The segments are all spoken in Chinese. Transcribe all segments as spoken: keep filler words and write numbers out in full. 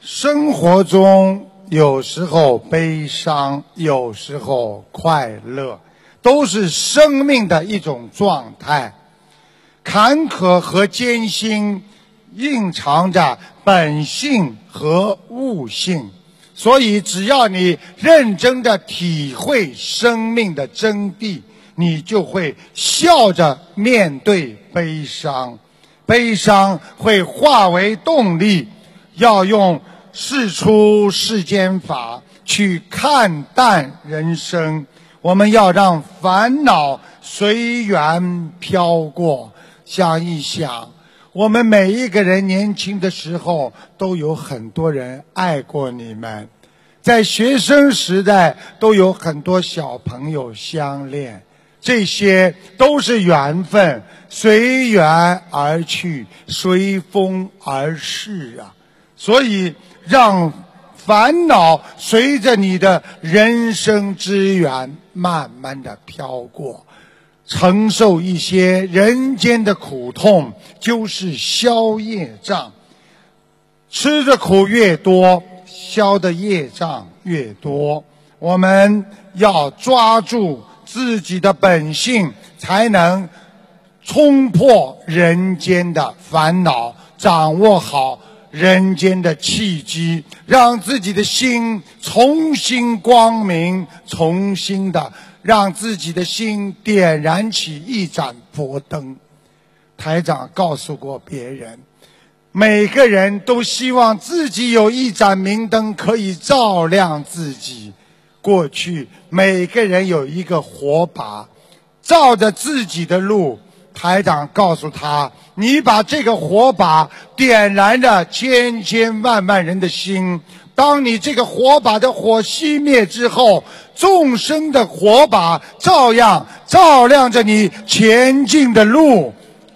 生活中有时候悲伤，有时候快乐，都是生命的一种状态。坎坷和艰辛蕴藏着本性和悟性，所以只要你认真的体会生命的真谛，你就会笑着面对悲伤，悲伤会化为动力，要用事出世间法去看淡人生。我们要让烦恼随缘飘过。想一想，我们每一个人年轻的时候都有很多人爱过你们，在学生时代都有很多小朋友相恋，这些都是缘分，随缘而去，随风而逝啊。所以让烦恼随着你的人生之缘慢慢的飘过，承受一些人间的苦痛，就是消业障。吃的苦越多，消的业障越多。我们要抓住自己的本性，才能冲破人间的烦恼，掌握好人间的契机，让自己的心重新光明，重新的让自己的心点燃起一盏佛灯。台长告诉过别人，每个人都希望自己有一盏明灯可以照亮自己。过去每个人有一个火把，照着自己的路。台长告诉他，你把这个火把点燃了千千万万人的心，当你这个火把的火熄灭之后，众生的火把照样照亮着你前进的路。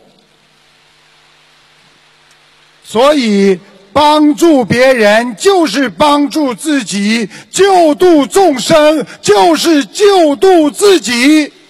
所以帮助别人就是帮助自己，救度众生就是救度自己。